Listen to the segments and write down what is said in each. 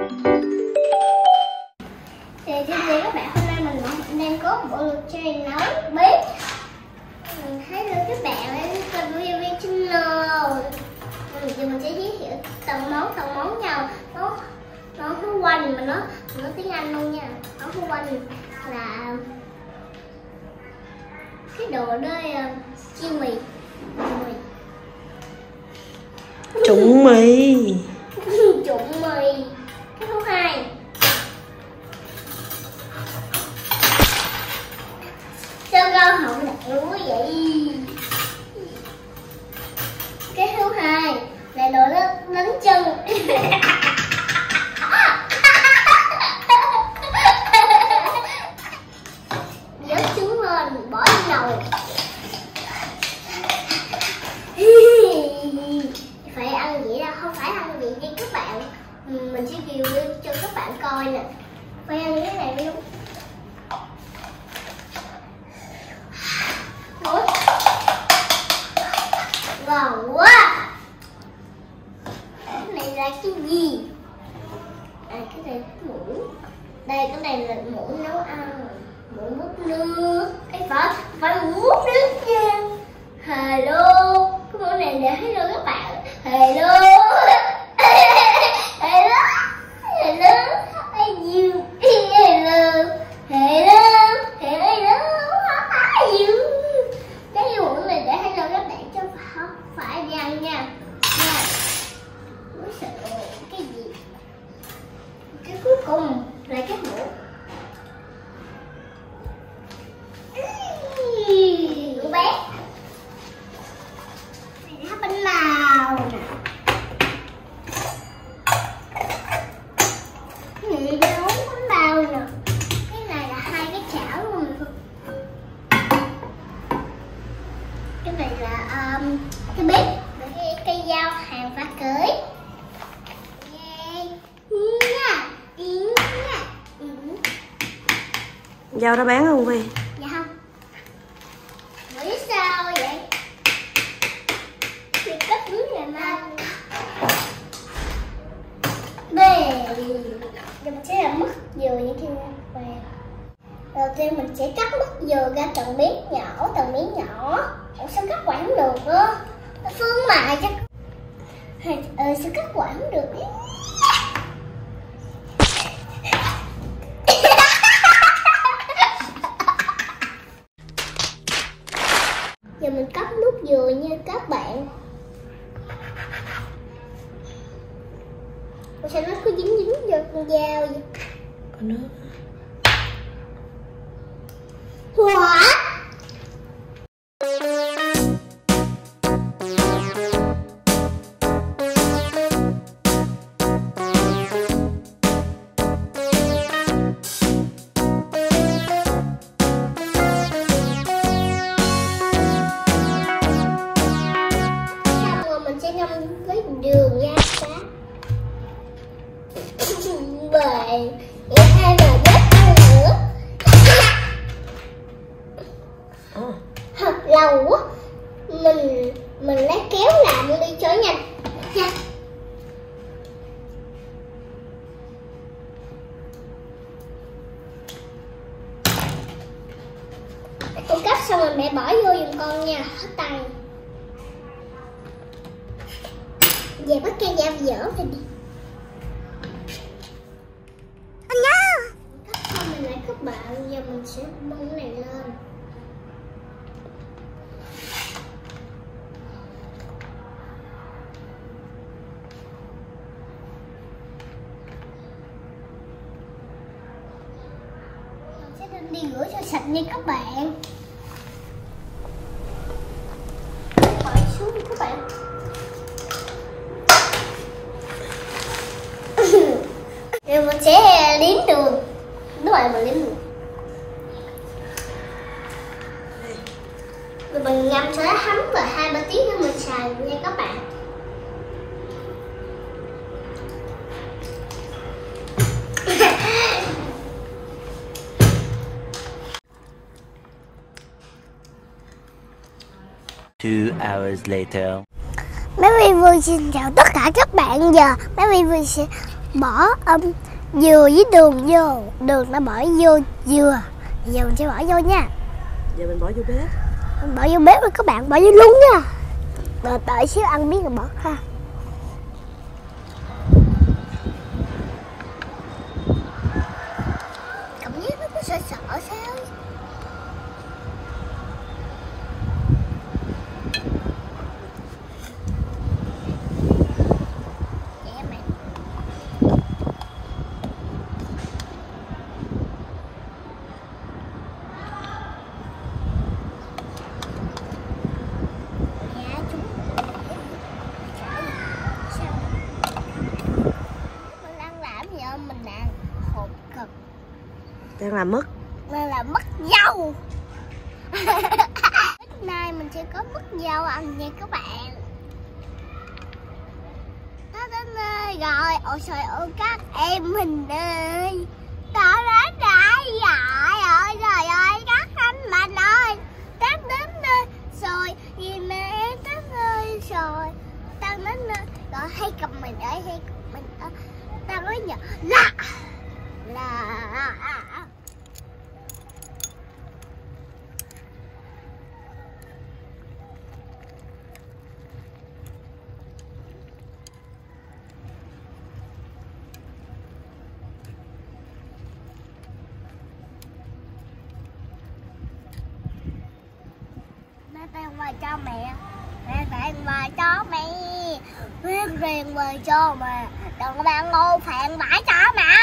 Thì xin chào các bạn, hôm nay mình đang có bộ luật chơi nấu bếp. Thấy được các bạn kênh VV Channel. Giờ mình sẽ giới thiệu từng món nhau. Nó quanh mà nó tiếng Anh luôn nha. Nó quanh là cái đồ đây chiên mì. Trụng mì. Trụng mì. Cái thứ hai sao rau hậu đậu quá vậy? Cái thứ hai là đồ đánh chân. Vớt trứng lên bỏ lên nồi. Phải ăn vậy đâu, không phải ăn vậy đi các bạn. Mình sẽ review cho các bạn coi nè. Phải ăn như thế này mới đúng. Ủa? Ngon quá. Cái này là cái gì? À, cái này là cái muỗng. Đây, cái này là muỗng nấu ăn. Muỗng múc nước. Cái phải múc nước nha. Hello. Cái muỗng này để thấy đâu các bạn. Hello. Hello. Hello. Are you? Hello. Hello. Hello. Are you? Cái muỗng này để thấy đâu các bạn chứ không phải đi ăn nha. Ủa sợ cái gì? Cái cuối cùng là cái muỗng. Muỗng bé. Này là bánh bao nè. Cái này là nấu bánh bao nè. Cái này là hai cái chảo luôn. Cái này là cái bếp, cây dao hàng phá cưới. Dao đó bán không Vi? Dạ không. Nghĩ sao vậy? Thì cất dưới này mà. Đây. Giờ mình sẽ làm mứt dừa như thế này. Đầu tiên mình sẽ cắt mứt dừa ra từng miếng nhỏ. Ủa sao cắt quả không được đó? Phương mà chắc. Sao cắt quả không được đấy? Giờ mình cắt nút dừa nha các bạn. Ủa sao nó cứ dính vô con dao vậy? Có nước. What? Với đường ra cá về ai mà bếp ăn nữa thật lâu quá. Mình lấy kéo làm đi cho nhanh nha. Con cắt xong rồi mẹ bỏ vô giùm con nha, hết tay. Về bắt cây dao dở thì đi. Anh nhớ. Cắt xong mình lại các bạn. Giờ mình sẽ bưng cái này lên. Mình sẽ đi rửa cho sạch nha các bạn. Bỏ xuống các bạn. Rồi mình sẽ liếm đường. Đúng rồi, mình liếm đường. Rồi mình ngâm cho nó thấm và 2-3 tiếng nữa mình xài nha các bạn. Two hours later. Bé Vi Vui xin chào tất cả các bạn. Giờ bé Vi Vui sẽ bỏ dừa với đường vô, đường nó bỏ vô dừa, giờ mình sẽ bỏ vô nha. Giờ mình bỏ vô bếp. Mình bỏ vô bếp rồi các bạn, bỏ vô luôn nha. Rồi đợi xíu ăn miếng rồi bỏ ha. Cảm giác nó có sợ sợ sao. Đang làm mứt. Nên là mứt dâu. Hôm nay mình sẽ có mứt dâu ăn nha các bạn. Nó đến nơi rồi. Ôi trời ơi các em mình ơi. Đó đến rồi. Trời ơi các anh mình ơi. Tết đến nơi rồi. Vì mẹ em Tết nơi rồi. Tao đến nơi rồi. Hay cầm mình ơi. Hay cầm mình ơi. Tao nói nhờ là tặng quà cho mẹ, mẹ tặng quà cho mẹ, riêng riêng quà cho mẹ, đừng đang ngu phèn bãi cho mẹ.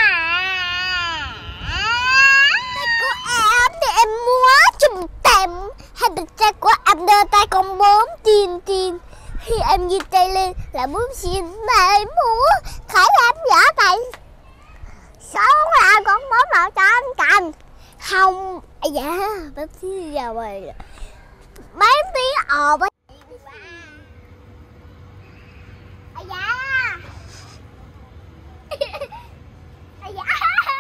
Của em thì em mua chùm tèm, hay được cha của em đưa tay con bướm tiền tiền, khi em giơ tay lên là bướm xin mẹ mua, khởi em giả tay, xuống là con bướm nào cho anh cầm, không, dạ, bếp xí giờ rồi. Mấy tí với à dạ à dạ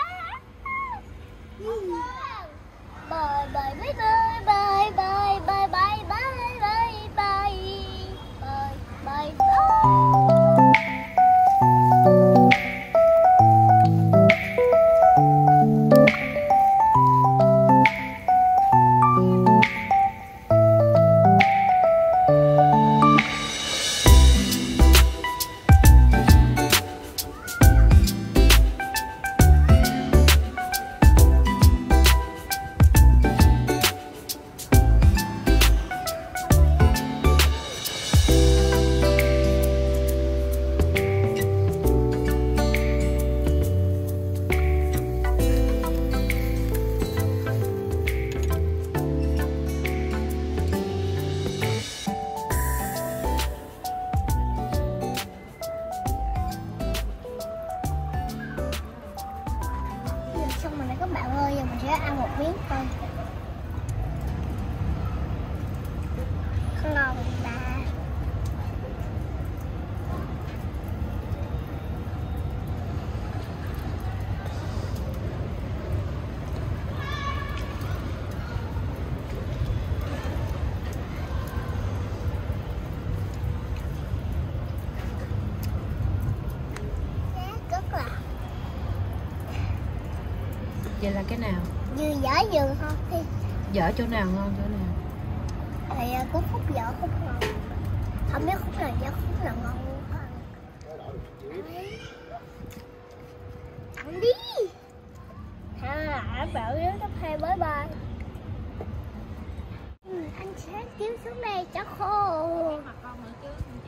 bơi bơi bơi bơi bơi bơi bơi bơi bơi bơi bơi bơi xong rồi nè các bạn ơi, giờ mình sẽ ăn một miếng coi ngon ta. Vậy là cái nào? Dừa dở dừa không? Thì Dở chỗ nào ngon chỗ nào? thì có khúc dở khúc ngon. Không biết khúc nào dở khúc nào ngon luôn ha. Ăn đi. Ha, bảo yếu tóc hay bye bye. Anh sẽ kiếm xuống đây cho khô.